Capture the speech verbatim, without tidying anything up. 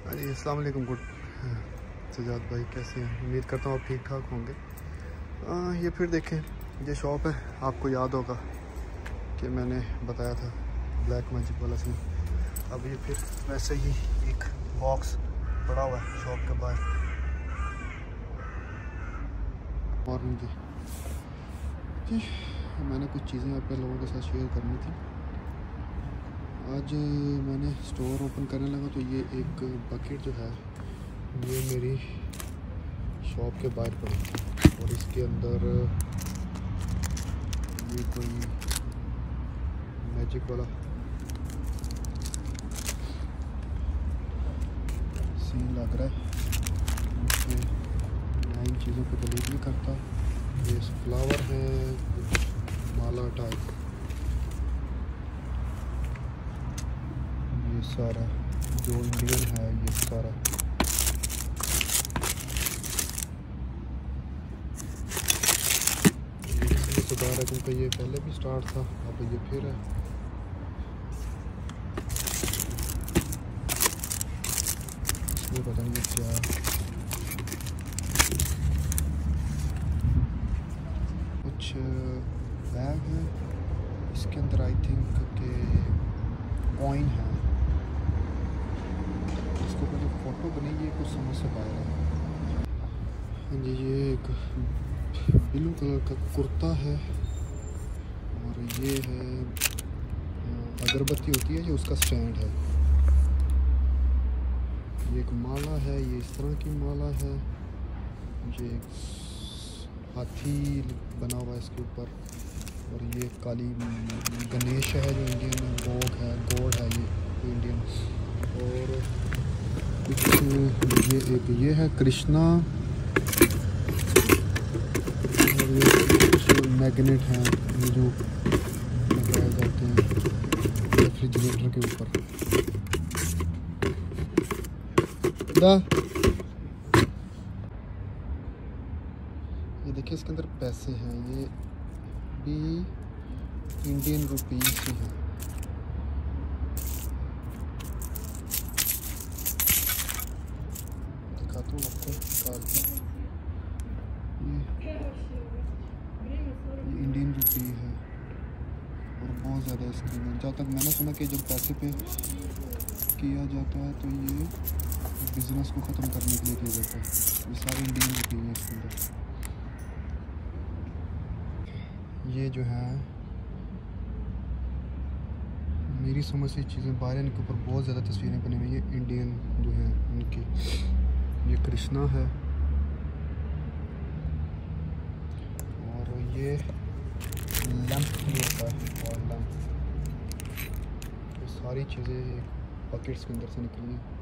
अरे अस्सलाम वालेकुम। गुड सजाद भाई, कैसे हैं? उम्मीद करता हूँ आप ठीक ठाक होंगे। आ, ये फिर देखें, ये शॉप है, आपको याद होगा कि मैंने बताया था ब्लैक मैजिक वाला सीन। अब ये फिर वैसे ही एक बॉक्स पड़ा हुआ है शॉप के बाहर। और मुझे जी मैंने कुछ चीज़ें आप लोगों के साथ शेयर करनी थी। आज मैंने स्टोर ओपन करने लगा तो ये एक बकेट जो है ये मेरी शॉप के बाहर पड़ी थी और इसके अंदर ये कोई मैजिक वाला सीन लग रहा है। उसमें मैं इन चीज़ों को डिलीट नहीं करता। ये फ्लावर है, कुछ माला टाइप, ये सारा जो इंडियन है ये सारा। ये सुधार है क्योंकि ये पहले भी स्टार्ट था, अब ये फिर है। इसमें पता नहीं क्या है, कुछ बैग है इसके अंदर। आई थिंक के कॉइन है। इसको पहले फ़ोटो बनी, ये कुछ समझ से बाहर है। हाँ जी, ये एक ब्लू कलर का कुर्ता है और ये है अगरबत्ती होती है, ये उसका स्टैंड है। ये एक माला है, ये इस तरह की माला है। ये एक हाथी बना हुआ है इसके ऊपर। और ये काली गणेश है जो इंडियन है, गोग है, गोड है ये इंडियन। और कुछ ये एक ये है कृष्णा। और ये कुछ मैग्नेट हैं ये जो लगाए जाते हैं रेफ्रिजरेटर के ऊपर। ये देखिए इसके अंदर पैसे हैं, ये भी इंडियन रुपीस ही है। दिखाता हूँ आपको निकाल के। ये, ये इंडियन रुपी है और बहुत ज़्यादा इसके अंदर। जहाँ तक मैंने सुना कि जब पैसे पे किया जाता है तो ये बिज़नेस को ख़त्म करने के लिए किया जाता है। ये सारे इंडियन रुपी है इसके अंदर। ये जो है मेरी समझ से चीज़ें बाहर, इनके ऊपर बहुत ज़्यादा तस्वीरें बनी हुई हैं इंडियन जो है उनकी। ये कृष्णा है और ये लैंप भी होता है और लैंप। ये सारी चीज़ें बकेट्स के अंदर से निकली हैं।